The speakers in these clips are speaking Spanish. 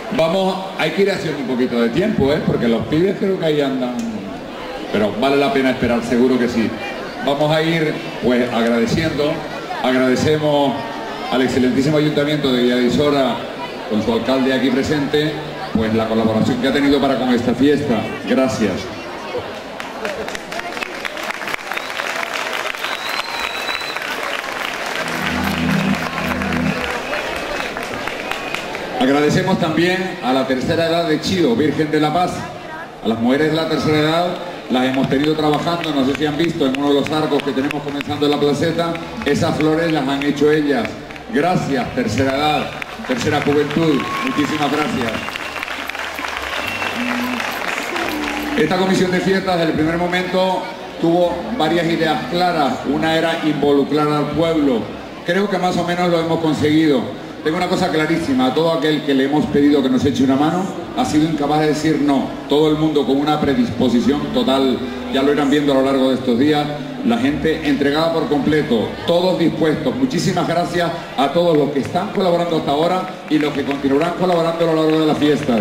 Hay que ir haciendo un poquito de tiempo, porque los pibes creo que ahí andan, pero vale la pena esperar, seguro que sí. Vamos a ir pues agradeciendo, agradecemos al excelentísimo Ayuntamiento de Villadisora, con su alcalde aquí presente, pues la colaboración que ha tenido para con esta fiesta. Gracias. Agradecemos también a la tercera edad de Chío, Virgen de la Paz. A las mujeres de la tercera edad las hemos tenido trabajando, no sé si han visto en uno de los arcos que tenemos comenzando en la placeta, esas flores las han hecho ellas. Gracias, tercera edad, tercera juventud, muchísimas gracias. Esta comisión de fiestas desde el primer momento tuvo varias ideas claras. Una era involucrar al pueblo. Creo que más o menos lo hemos conseguido. Tengo una cosa clarísima, a todo aquel que le hemos pedido que nos eche una mano ha sido incapaz de decir no. Todo el mundo con una predisposición total, ya lo irán viendo a lo largo de estos días, la gente entregada por completo, todos dispuestos. Muchísimas gracias a todos los que están colaborando hasta ahora y los que continuarán colaborando a lo largo de las fiestas.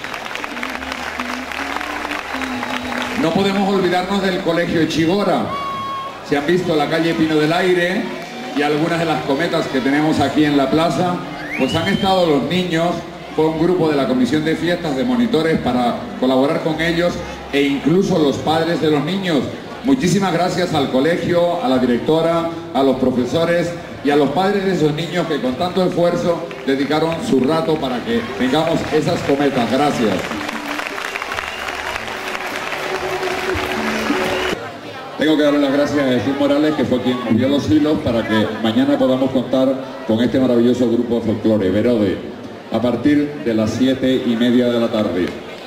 No podemos olvidarnos del Colegio Echigora. Se han visto la calle Pino del Aire y algunas de las cometas que tenemos aquí en la plaza, pues han estado los niños, fue un grupo de la comisión de fiestas de monitores para colaborar con ellos e incluso los padres de los niños. Muchísimas gracias al colegio, a la directora, a los profesores y a los padres de esos niños que con tanto esfuerzo dedicaron su rato para que tengamos esas cometas. Gracias. Tengo que darle las gracias a Jesús Morales, que fue quien movió los hilos para que mañana podamos contar con este maravilloso grupo de folclore, Verode, a partir de las 7:30 de la tarde.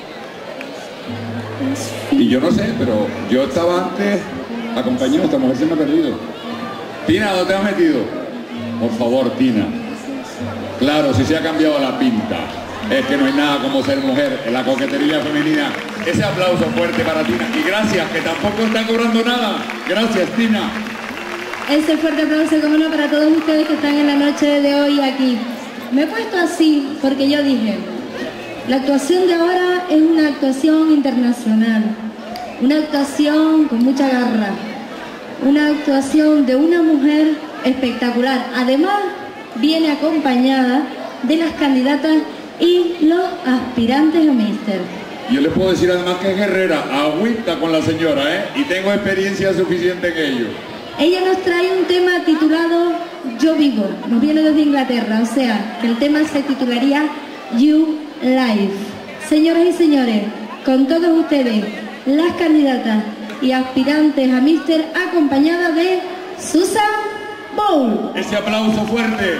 Y yo no sé, pero yo estaba antes acompañado, esta mujer se me ha perdido. Tina, ¿dónde te has metido? Por favor, Tina. Claro, si se ha cambiado la pinta. Es que no hay nada como ser mujer en la coquetería femenina. Ese aplauso fuerte para Tina. Y gracias, que tampoco está cobrando nada. Gracias, Tina. Ese fuerte aplauso, como no, para todos ustedes que están en la noche de hoy aquí. Me he puesto así porque yo dije, la actuación de ahora es una actuación internacional. Una actuación con mucha garra. Una actuación de una mujer espectacular. Además, viene acompañada de las candidatas y los aspirantes a Mister. Yo les puedo decir además que es guerrera, agüita con la señora, y tengo experiencia suficiente en ello. Ella nos trae un tema titulado Yo Vivo, nos viene desde Inglaterra, o sea, que el tema se titularía You Live. Señoras y señores, con todos ustedes, las candidatas y aspirantes a Mister, acompañadas de Susan Bowl. Ese aplauso fuerte.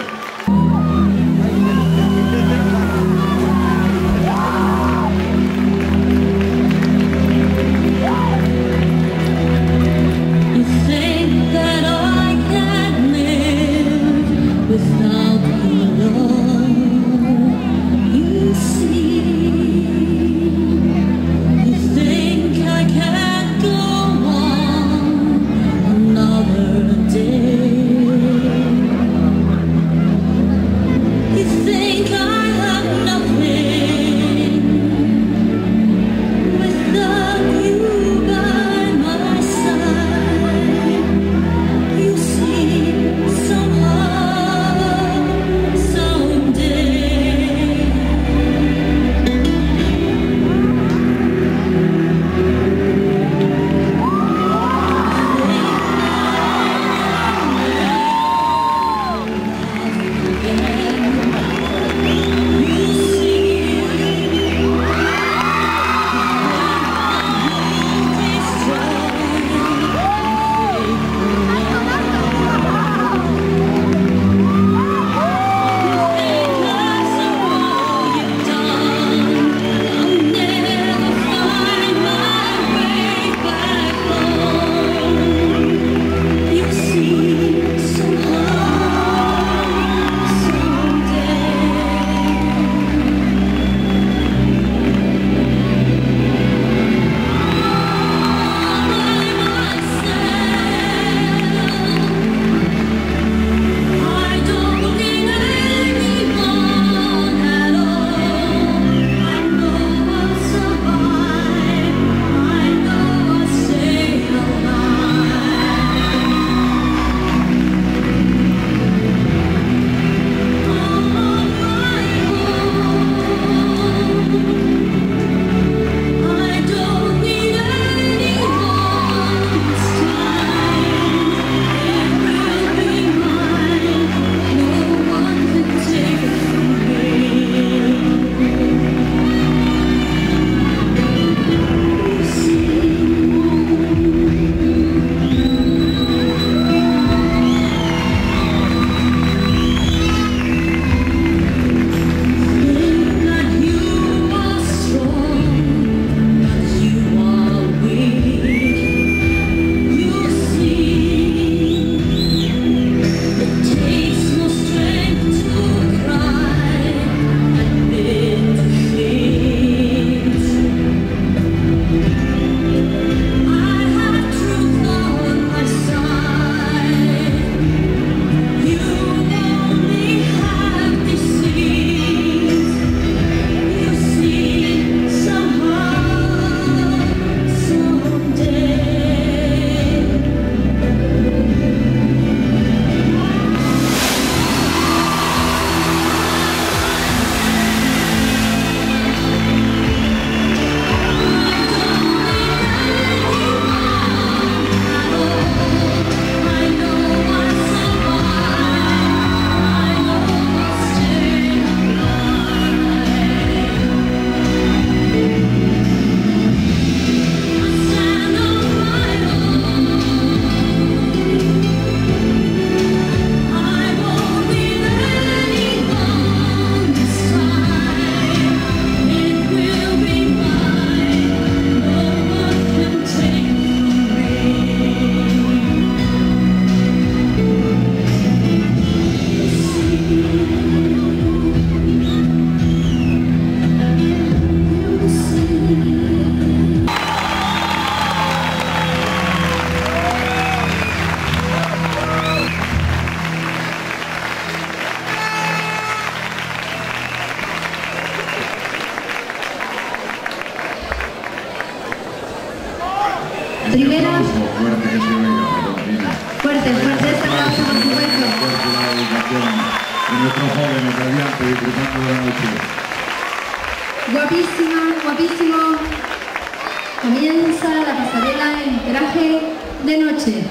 nuestros jóvenes radiantes disfrutando de la noche. Guapísima, guapísimo. Comienza la pasarela en traje de noche.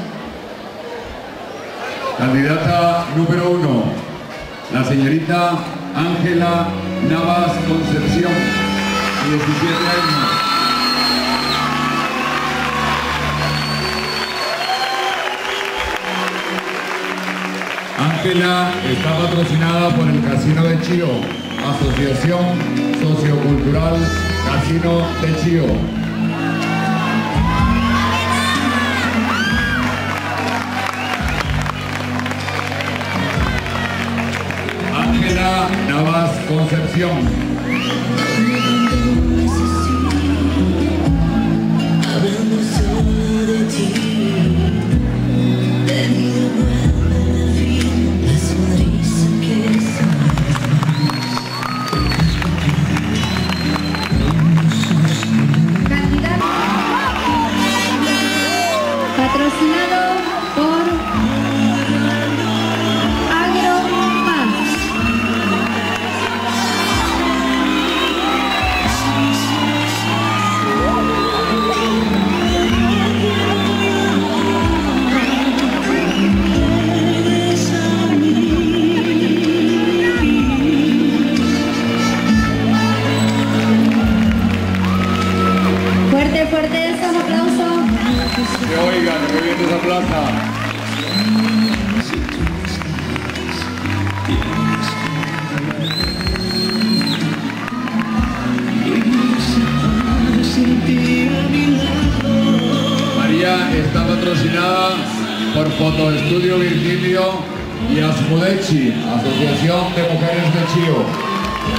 Candidata número 1, la señorita Ángela Navas Concepción, 17 años. Ángela está patrocinada por el Casino de Chío, Asociación Sociocultural Casino de Chío. Ángela Navas Concepción. Patrocinado por Agropaz. Fuerte, fuerte esos aplausos. Que oigan, que viene esa plaza. María está patrocinada por Fotoestudio Virgilio y Asmudechi, Asociación de Mujeres de Chío.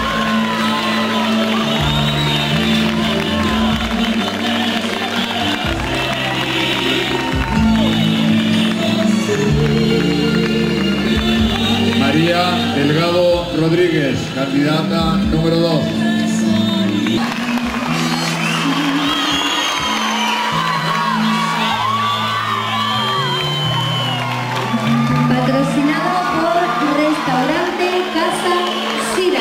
María Delgado Rodríguez, candidata número 2. Patrocinado por Restaurante Casa Sira.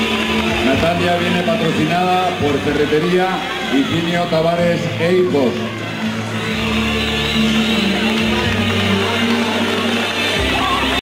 Natalia viene patrocinada por Ferretería Higinio Tavares e Hijos.